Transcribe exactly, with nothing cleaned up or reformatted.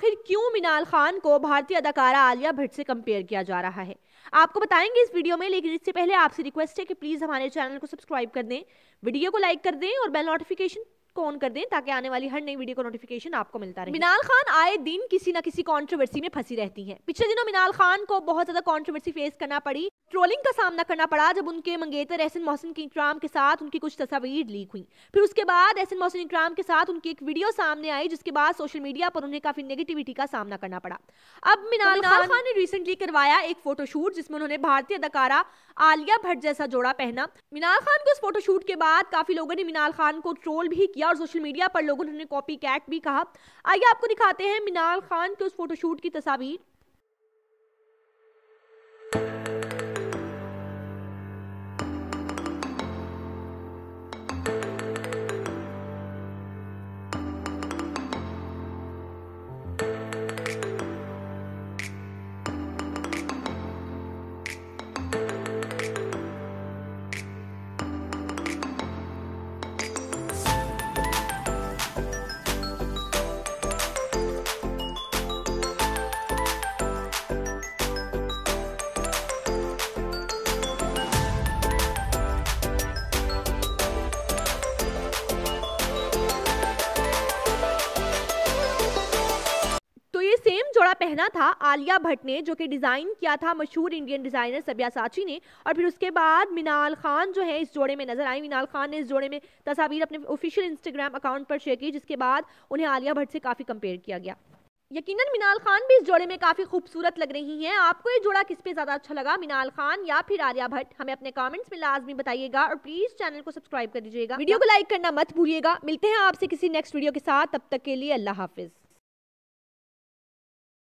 आखिर क्यों मिनाल खान को भारतीय अदाकारा आलिया भट्ट से कंपेयर किया जा रहा है, आपको बताएंगे इस वीडियो में। लेकिन इससे पहले आपसे रिक्वेस्ट है कि प्लीज हमारे चैनल को सब्सक्राइब कर दें, वीडियो को लाइक कर दें और बेल नोटिफिकेशन को ऑन कर दें ताकि आने वाली हर नई वीडियो का नोटिफिकेशन आपको मिलता रहे। मिनाल खान आए दिन किसी ना किसी कंट्रोवर्सी में फंसी रहती हैं। पिछले दिनों मिनाल खान को बहुत ज्यादा कंट्रोवर्सी फेस करना पड़ी, ट्रोलिंग का सामना करना पड़ा जब उनके मंगेतर एहसन मोहसिन इकराम के साथ उनकी कुछ तस्वीर लीक हुई। फिर उसके बाद एहसन मोहसिन इकराम के साथ उनकी एक वीडियो सामने आई जिसके बाद सोशल मीडिया पर उन्हें काफी नेगेटिविटी का सामना करना पड़ा। अब मिनाल तो खान, खान ने रिसेंटली करवाया एक फोटोशूट जिसमें उन्होंने भारतीय अदाकारा आलिया भट्ट जैसा जोड़ा पहना। मिनाल खान को इस फोटोशूट के बाद काफी लोगों ने मिनाल खान को ट्रोल भी किया और सोशल मीडिया पर लोगों ने कॉपी कैट भी कहा। आइए आपको दिखाते हैं मिनाल खान के उस फोटोशूट की तस्वीर। सेम जोड़ा पहना था आलिया भट्ट ने, जो कि डिजाइन किया था मशहूर इंडियन डिजाइनर सब्यासाची ने। और फिर उसके बाद मिनाल खान जो है इस जोड़े में नजर आई। मिनाल खान ने इस जोड़े में तस्वीर अपने ऑफिशियल इंस्टाग्राम अकाउंट पर शेयर की जिसके बाद उन्हें आलिया भट्ट से काफी कंपेयर किया गया। यकीनन मिनाल खान भी इस जोड़े में काफी खूबसूरत लग रही हैं। आपको ये जोड़ा किस पे ज्यादा अच्छा लगा, मिनाल खान या फिर आलिया भट्ट? हमें अपने कमेंट्स में लाजमी बताइएगा और प्लीज चैनल को सब्सक्राइब कर दीजिएगा, वीडियो को लाइक करना मत भूलिएगा। मिलते हैं आपसे किसी नेक्स्ट वीडियो के साथ, तब तक के लिए अल्लाह हाफिज।